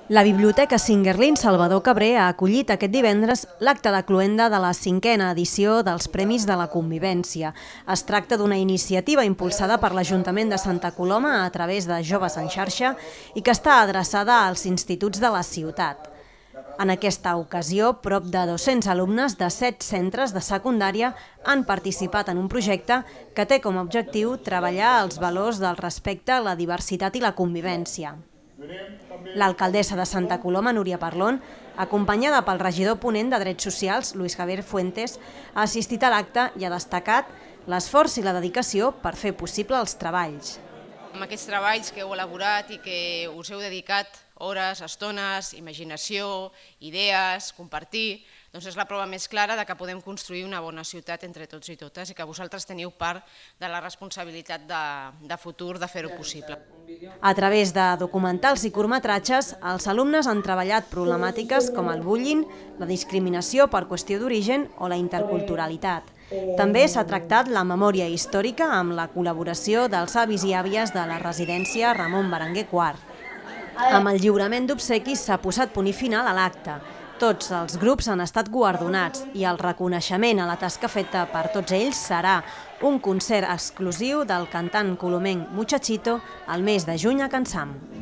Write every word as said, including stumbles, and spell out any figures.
La Biblioteca Singuerlín Salvador Cabré ha acollit aquest divendres l'acte de cloenda de la cinquena edició dels Premis de la Convivència. Es tracta d'una iniciativa impulsada per l'Ajuntament de Santa Coloma a través de Joves en Xarxa i que està adreçada als instituts de la ciutat. En aquesta ocasió, prop de dos-cents alumnes de set centres de secundària han participat en un projecte que té com a objectiu treballar els valors del respecte, la diversitat i la convivència. L'alcaldessa de Santa Coloma, Núria Parlon, acompanyada pel regidor ponent de Drets Socials, Luis Javier Fuentes, ha assistit a l'acte i ha destacat l'esforç i la dedicació per fer possible els treballs. Amb aquests treballs que heu elaborat i que us heu dedicat hores, estones, imaginació, idees, compartir, doncs és la prova més clara de que podem construir una bona ciutat entre tots i totes i que vosaltres teniu part de la responsabilitat de, de futur de fer-ho possible. A través de documentals i curtmetratges, els alumnes han treballat problemàtiques com el bullying, la discriminació per qüestió d'origen o la interculturalitat. També s'ha tractat la memòria històrica amb la col·laboració dels avis i àvies de la residència Ramon Berenguer quart. Amb el lliurament d'obsequis s'ha posat punt i final a l'acte. Tots els grups han estat guardonats i el reconeixement a la tasca feta per tots ells serà un concert exclusiu del cantant colomenc Muchachito el mes de juny a Can Sam.